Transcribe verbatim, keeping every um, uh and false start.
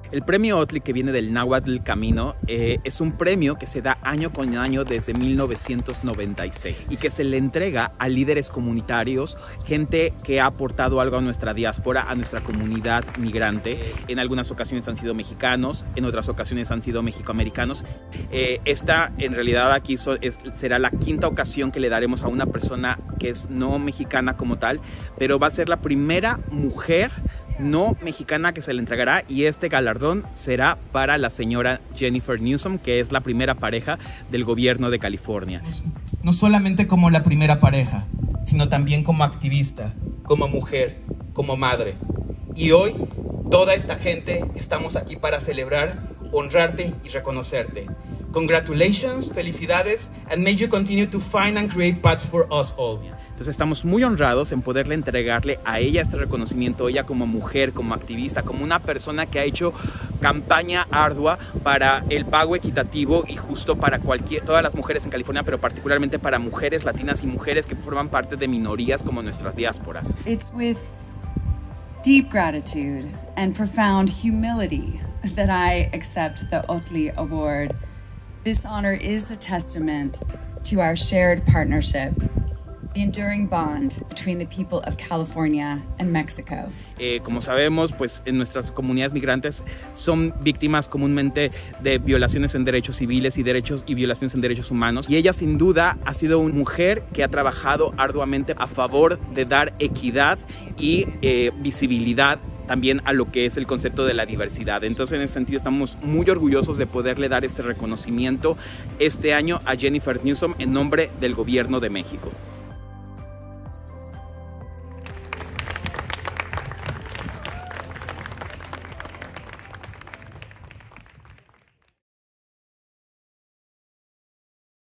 El premio Ohtli, que viene del náhuatl camino, eh, es un premio que se da año con año desde mil novecientos noventa y seis y que se le entrega a líderes comunitarios, gente que ha aportado algo a nuestra diáspora, a nuestra comunidad migrante. En algunas ocasiones han sido mexicanos, en otras ocasiones han sido mexicoamericanos. Eh, esta, en realidad, aquí so, es, será la quinta ocasión que le daremos a una persona que es no mexicana como tal, pero va a ser la primera mujer no mexicana que se le entregará, y este galardón será para la señora Jennifer Newsom, que es la primera pareja del gobierno de California. No solamente como la primera pareja, sino también como activista, como mujer, como madre. Y hoy, toda esta gente estamos aquí para celebrar, honrarte y reconocerte. Congratulations, felicidades, and may you continue to find and create paths for us all. Entonces estamos muy honrados en poderle entregarle a ella este reconocimiento, ella como mujer, como activista, como una persona que ha hecho campaña ardua para el pago equitativo y justo para cualquier, todas las mujeres en California, pero particularmente para mujeres latinas y mujeres que forman parte de minorías como nuestras diásporas. It's with deep gratitude and profound humility that I accept the Ohtli Award. This honor is a testament to our shared partnership, the enduring bond between the people of California and Mexico. Eh, como sabemos, pues en nuestras comunidades migrantes son víctimas comúnmente de violaciones en derechos civiles y derechos y violaciones en derechos humanos. Y ella sin duda ha sido una mujer que ha trabajado arduamente a favor de dar equidad y eh, visibilidad también a lo que es el concepto de la diversidad. Entonces, en ese sentido, estamos muy orgullosos de poderle dar este reconocimiento este año a Jennifer Newsom en nombre del Gobierno de México.